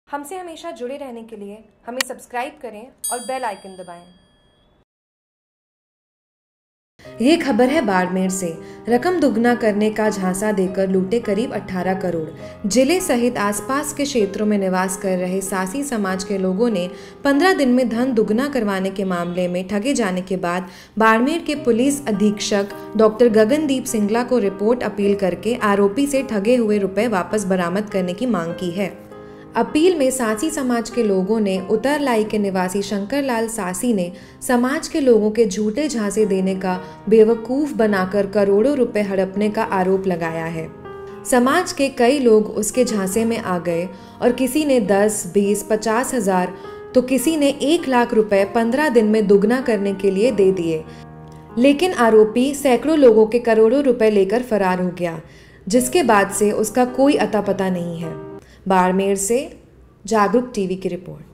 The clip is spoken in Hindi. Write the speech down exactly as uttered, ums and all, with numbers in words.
हमसे हमेशा जुड़े रहने के लिए हमें सब्सक्राइब करें और बेल आइकन दबाएं। ये खबर है बाड़मेर से। रकम दुगना करने का झांसा देकर लूटे करीब अठारह करोड़। जिले सहित आसपास के क्षेत्रों में निवास कर रहे सासी समाज के लोगों ने पंद्रह दिन में धन दुगना करवाने के मामले में ठगे जाने के बाद बाड़मेर के पुलिस अधीक्षक डॉक्टर गगनदीप सिंगला को रिपोर्ट अपील करके आरोपी से ठगे हुए रुपए वापस बरामद करने की मांग की है। अपील में सासी समाज के लोगों ने उतरलाई के निवासी शंकरलाल सासी ने समाज के लोगों के झूठे झांसे देने का बेवकूफ बनाकर करोड़ों रुपए हड़पने का आरोप लगाया है। समाज के कई लोग उसके झांसे में आ गए और किसी ने दस, बीस, पचास हजार तो किसी ने एक लाख रुपए पंद्रह दिन में दुगना करने के लिए दे दिए, लेकिन आरोपी सैकड़ों लोगों के करोड़ों रुपए लेकर फरार हो गया, जिसके बाद से उसका कोई अता पता नहीं है। बाड़मेर से जागरूक टीवी की रिपोर्ट।